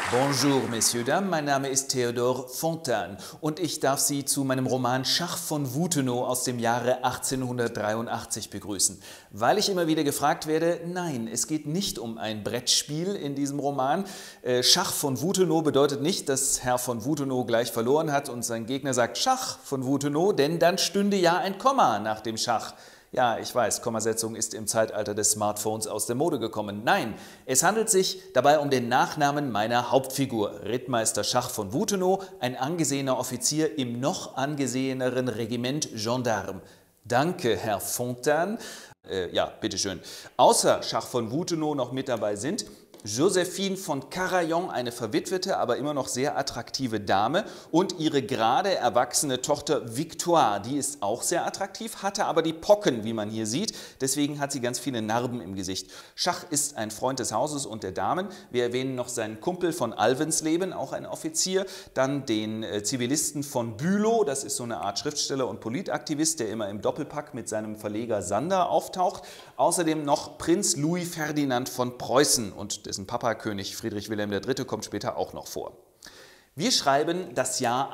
Bonjour, Messieurs, Dames, mein Name ist Théodore Fontane und ich darf Sie zu meinem Roman Schach von Wutenow aus dem Jahre 1883 begrüßen. Weil ich immer wieder gefragt werde, nein, es geht nicht um ein Brettspiel in diesem Roman. Schach von Wutenow bedeutet nicht, dass Herr von Wutenow gleich verloren hat und sein Gegner sagt Schach von Wutenow, denn dann stünde ja ein Komma nach dem Schach. Ja, ich weiß, Kommasetzung ist im Zeitalter des Smartphones aus der Mode gekommen. Nein, es handelt sich dabei um den Nachnamen meiner Hauptfigur, Rittmeister Schach von Wutenow, ein angesehener Offizier im noch angeseheneren Regiment Gendarme. Danke, Herr Fontane. Ja, bitteschön. Außer Schach von Wutenow noch mit dabei sind Joséphine von Carayon, eine verwitwete, aber immer noch sehr attraktive Dame, und ihre gerade erwachsene Tochter Victoire, die ist auch sehr attraktiv, hatte aber die Pocken, wie man hier sieht, deswegen hat sie ganz viele Narben im Gesicht. Schach ist ein Freund des Hauses und der Damen. Wir erwähnen noch seinen Kumpel von Alvensleben, auch ein Offizier, dann den Zivilisten von Bülow, das ist so eine Art Schriftsteller und Politaktivist, der immer im Doppelpack mit seinem Verleger Sander auftaucht. Außerdem noch Prinz Louis Ferdinand von Preußen, und dessen Papa, König Friedrich Wilhelm III., kommt später auch noch vor. Wir schreiben das Jahr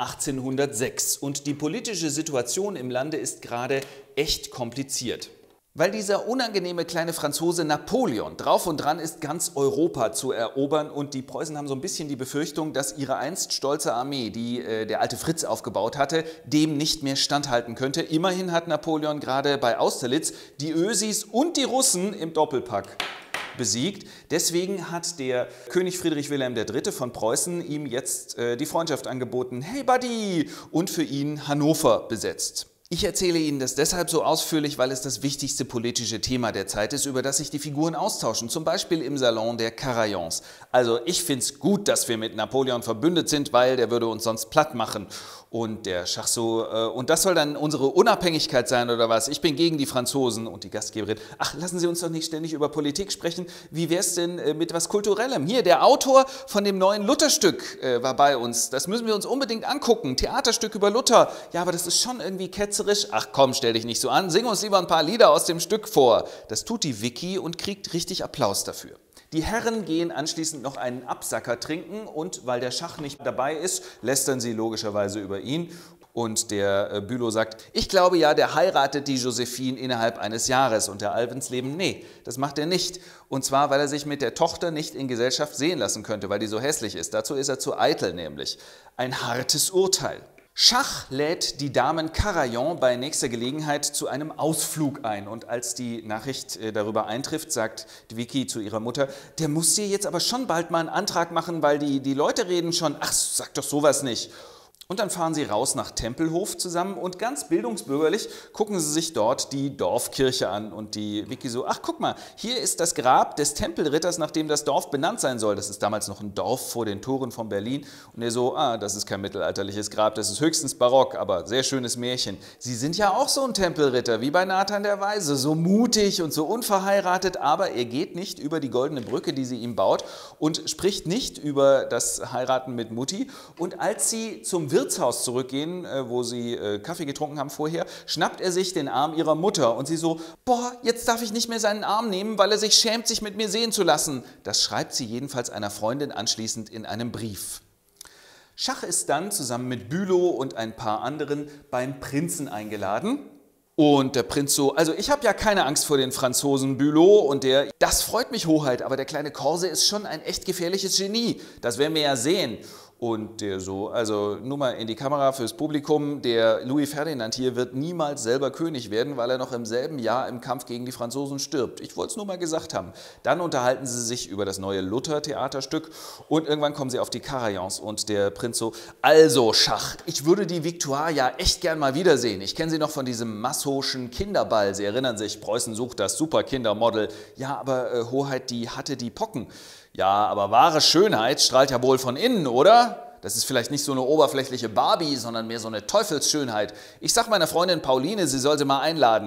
1806 und die politische Situation im Lande ist gerade echt kompliziert. Weil dieser unangenehme kleine Franzose Napoleon drauf und dran ist, ganz Europa zu erobern, und die Preußen haben so ein bisschen die Befürchtung, dass ihre einst stolze Armee, die der alte Fritz aufgebaut hatte, dem nicht mehr standhalten könnte. Immerhin hat Napoleon gerade bei Austerlitz die Ösis und die Russen im Doppelpack besiegt. Deswegen hat der König Friedrich Wilhelm III. Von Preußen ihm jetzt die Freundschaft angeboten. Hey Buddy! Und für ihn Hannover besetzt. Ich erzähle Ihnen das deshalb so ausführlich, weil es das wichtigste politische Thema der Zeit ist, über das sich die Figuren austauschen, zum Beispiel im Salon der Carayons. Also ich finde es gut, dass wir mit Napoleon verbündet sind, weil der würde uns sonst platt machen. Und der Schach so, und das soll dann unsere Unabhängigkeit sein oder was? Ich bin gegen die Franzosen. Und die Gastgeberin, ach, lassen Sie uns doch nicht ständig über Politik sprechen. Wie wäre es denn mit was Kulturellem? Hier, der Autor von dem neuen Lutherstück war bei uns. Das müssen wir uns unbedingt angucken. Theaterstück über Luther. Ja, aber das ist schon irgendwie ketzerisch. Ach komm, stell dich nicht so an. Sing uns lieber ein paar Lieder aus dem Stück vor. Das tut die Vicky und kriegt richtig Applaus dafür. Die Herren gehen anschließend noch einen Absacker trinken und weil der Schach nicht dabei ist, lästern sie logischerweise über ihn. Und der Bülow sagt, ich glaube ja, der heiratet die Joséphine innerhalb eines Jahres. Und der Alvensleben, nee, das macht er nicht. Und zwar, weil er sich mit der Tochter nicht in Gesellschaft sehen lassen könnte, weil die so hässlich ist. Dazu ist er zu eitel nämlich. Ein hartes Urteil. Schach lädt die Damen Carayon bei nächster Gelegenheit zu einem Ausflug ein. Und als die Nachricht darüber eintrifft, sagt die Vicky zu ihrer Mutter, der muss dir jetzt aber schon bald mal einen Antrag machen, weil die Leute reden schon, ach, sag doch sowas nicht. Und dann fahren sie raus nach Tempelhof zusammen und ganz bildungsbürgerlich gucken sie sich dort die Dorfkirche an. Und die Vicky so, ach guck mal, hier ist das Grab des Tempelritters, nach dem das Dorf benannt sein soll. Das ist damals noch ein Dorf vor den Toren von Berlin. Und er so, ah, das ist kein mittelalterliches Grab, das ist höchstens barock, aber sehr schönes Märchen. Sie sind ja auch so ein Tempelritter, wie bei Nathan der Weise, so mutig und so unverheiratet, aber er geht nicht über die goldene Brücke, die sie ihm baut, und spricht nicht über das Heiraten mit Mutti. Und als sie zum Wirtshaus zurückgehen, wo sie Kaffee getrunken haben vorher, schnappt er sich den Arm ihrer Mutter und sie so, boah, jetzt darf ich nicht mehr seinen Arm nehmen, weil er sich schämt, sich mit mir sehen zu lassen. Das schreibt sie jedenfalls einer Freundin anschließend in einem Brief. Schach ist dann zusammen mit Bülow und ein paar anderen beim Prinzen eingeladen. Und der Prinz so, also ich habe ja keine Angst vor den Franzosen, Bülow, und der, das freut mich, Hoheit, aber der kleine Korse ist schon ein echt gefährliches Genie, das werden wir ja sehen. Und der so, also nur mal in die Kamera fürs Publikum, der Louis Ferdinand hier wird niemals selber König werden, weil er noch im selben Jahr im Kampf gegen die Franzosen stirbt. Ich wollte es nur mal gesagt haben. Dann unterhalten sie sich über das neue Luther-Theaterstück und irgendwann kommen sie auf die Carayons und der Prinz so, also Schach, ich würde die Victoire ja echt gern mal wiedersehen. Ich kenne sie noch von diesem Massoschen Kinderball. Sie erinnern sich, Preußen sucht das Super-Kindermodel. Ja, aber Hoheit, die hatte die Pocken. Ja, aber wahre Schönheit strahlt ja wohl von innen, oder? Das ist vielleicht nicht so eine oberflächliche Barbie, sondern mehr so eine Teufelsschönheit. Ich sag meiner Freundin Pauline, sie soll sie mal einladen.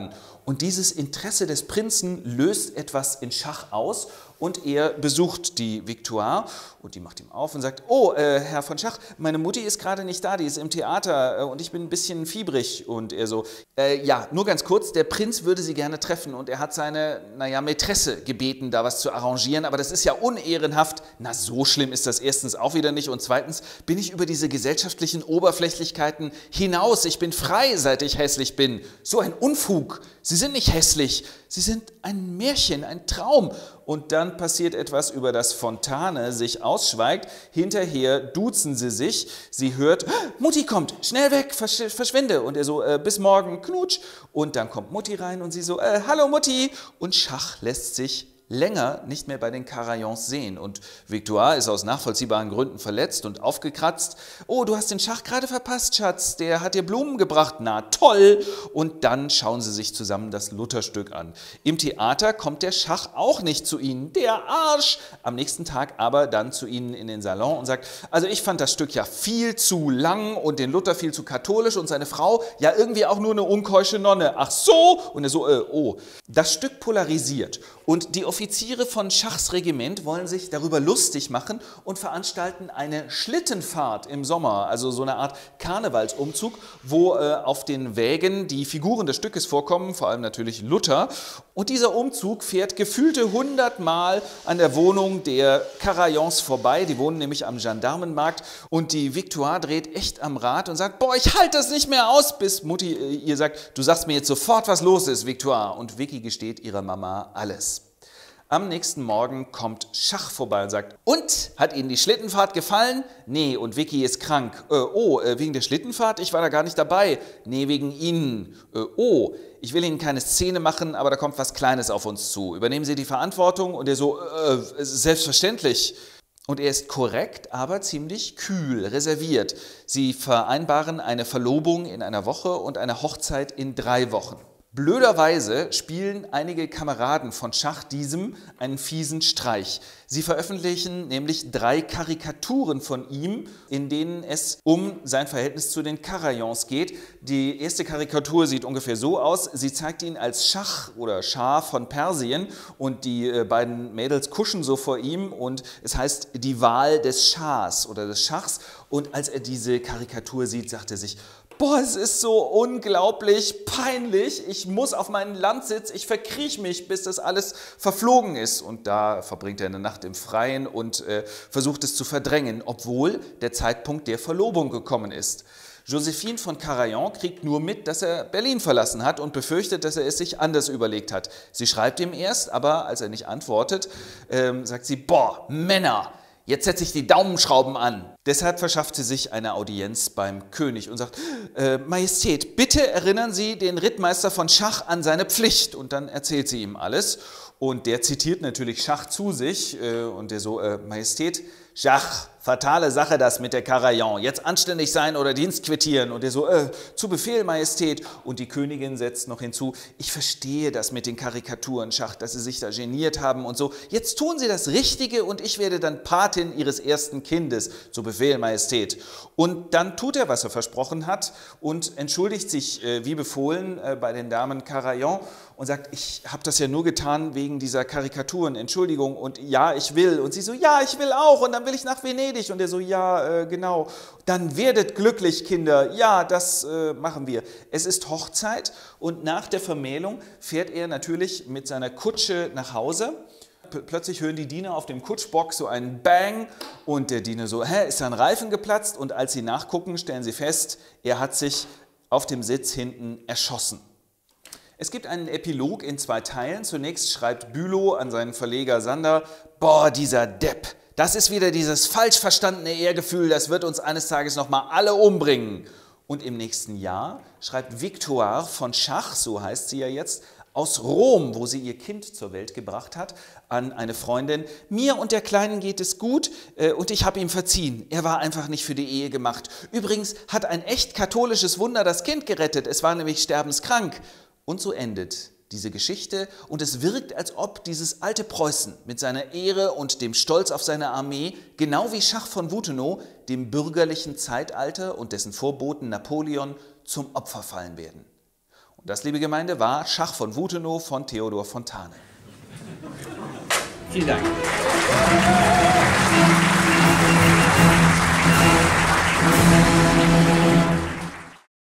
Und dieses Interesse des Prinzen löst etwas in Schach aus und er besucht die Victoire und die macht ihm auf und sagt, oh, Herr von Schach, meine Mutti ist gerade nicht da, die ist im Theater und ich bin ein bisschen fiebrig. Und er so, ja, nur ganz kurz, der Prinz würde Sie gerne treffen und er hat seine, naja, Mätresse gebeten, da was zu arrangieren, aber das ist ja unehrenhaft. Na, so schlimm ist das erstens auch wieder nicht und zweitens bin ich über diese gesellschaftlichen Oberflächlichkeiten hinaus. Ich bin frei, seit ich hässlich bin. So ein Unfug. Sie sind nicht hässlich, Sie sind ein Märchen, ein Traum. Und dann passiert etwas, über das Fontane sich ausschweigt. Hinterher duzen sie sich. Sie hört, Mutti kommt, schnell weg, verschwinde. Und er so, bis morgen, Knutsch. Und dann kommt Mutti rein und sie so, hallo Mutti. Und Schach lässt sich länger nicht mehr bei den Carayons sehen. Und Victoire ist aus nachvollziehbaren Gründen verletzt und aufgekratzt. Oh, du hast den Schach gerade verpasst, Schatz. Der hat dir Blumen gebracht. Na toll! Und dann schauen sie sich zusammen das Lutherstück an. Im Theater kommt der Schach auch nicht zu ihnen. Der Arsch! Am nächsten Tag aber dann zu ihnen in den Salon und sagt, also ich fand das Stück ja viel zu lang und den Luther viel zu katholisch und seine Frau ja irgendwie auch nur eine unkeusche Nonne. Ach so! Und er so, oh. Das Stück polarisiert und die Offiziere von Schachs Regiment wollen sich darüber lustig machen und veranstalten eine Schlittenfahrt im Sommer, also so eine Art Karnevalsumzug, wo auf den Wägen die Figuren des Stückes vorkommen, vor allem natürlich Luther. Und dieser Umzug fährt gefühlte 100 Mal an der Wohnung der Carayons vorbei, die wohnen nämlich am Gendarmenmarkt und die Victoire dreht echt am Rad und sagt, boah, ich halte das nicht mehr aus, bis Mutti ihr sagt, du sagst mir jetzt sofort, was los ist, Victoire. Und Vicky gesteht ihrer Mama alles. Am nächsten Morgen kommt Schach vorbei und sagt, und, hat Ihnen die Schlittenfahrt gefallen? Nee, und Vicky ist krank. Wegen der Schlittenfahrt? Ich war da gar nicht dabei. Nee, wegen Ihnen. Ich will Ihnen keine Szene machen, aber da kommt was Kleines auf uns zu. Übernehmen Sie die Verantwortung? Und er so, selbstverständlich. Und er ist korrekt, aber ziemlich kühl, reserviert. Sie vereinbaren eine Verlobung in einer Woche und eine Hochzeit in 3 Wochen. Blöderweise spielen einige Kameraden von Schach diesem einen fiesen Streich. Sie veröffentlichen nämlich 3 Karikaturen von ihm, in denen es um sein Verhältnis zu den Carayons geht. Die erste Karikatur sieht ungefähr so aus. Sie zeigt ihn als Schach oder Schah von Persien und die beiden Mädels kuschen so vor ihm und es heißt die Wahl des Schahs oder des Schachs. Und als er diese Karikatur sieht, sagt er sich, boah, es ist so unglaublich peinlich, ich muss auf meinen Landsitz, ich verkrieche mich, bis das alles verflogen ist. Und da verbringt er eine Nacht im Freien und versucht es zu verdrängen, obwohl der Zeitpunkt der Verlobung gekommen ist. Josephine von Carayon kriegt nur mit, dass er Berlin verlassen hat und befürchtet, dass er es sich anders überlegt hat. Sie schreibt ihm erst, aber als er nicht antwortet, sagt sie, boah, Männer! Jetzt setze ich die Daumenschrauben an. Deshalb verschafft sie sich eine Audienz beim König und sagt, Majestät, bitte erinnern Sie den Rittmeister von Schach an seine Pflicht. Und dann erzählt sie ihm alles. Und der zitiert natürlich Schach zu sich und der so, Majestät, Schach, fatale Sache das mit der Carayon. Jetzt anständig sein oder Dienst quittieren. Und der so, zu Befehl, Majestät. Und die Königin setzt noch hinzu, ich verstehe das mit den Karikaturen, Schach, dass Sie sich da geniert haben und so. Jetzt tun Sie das Richtige und ich werde dann Patin Ihres ersten Kindes. Zu Befehl, Majestät. Und dann tut er, was er versprochen hat und entschuldigt sich wie befohlen bei den Damen Carayon und sagt, ich habe das ja nur getan wegen dieser Karikaturen, Entschuldigung und ja, ich will. Und sie so, ja, ich will auch und dann will ich nach Venedig. Und er so, ja, genau. Dann werdet glücklich, Kinder. Ja, das machen wir. Es ist Hochzeit und nach der Vermählung fährt er natürlich mit seiner Kutsche nach Hause. Plötzlich hören die Diener auf dem Kutschbock so einen Bang und der Diener so, ist da ein Reifen geplatzt? Und als sie nachgucken, stellen sie fest, er hat sich auf dem Sitz hinten erschossen. Es gibt einen Epilog in 2 Teilen. Zunächst schreibt Bülow an seinen Verleger Sander, boah, dieser Depp, das ist wieder dieses falsch verstandene Ehrgefühl, das wird uns eines Tages nochmal alle umbringen. Und im nächsten Jahr schreibt Victoire von Schach, so heißt sie ja jetzt, aus Rom, wo sie ihr Kind zur Welt gebracht hat, an eine Freundin, mir und der Kleinen geht es gut und ich habe ihm verziehen. Er war einfach nicht für die Ehe gemacht. Übrigens hat ein echt katholisches Wunder das Kind gerettet, es war nämlich sterbenskrank. Und so endet diese Geschichte und es wirkt, als ob dieses alte Preußen mit seiner Ehre und dem Stolz auf seine Armee, genau wie Schach von Wuthenow, dem bürgerlichen Zeitalter und dessen Vorboten Napoleon zum Opfer fallen werden. Das, liebe Gemeinde, war Schach von Wuthenow von Theodor Fontane. Vielen Dank.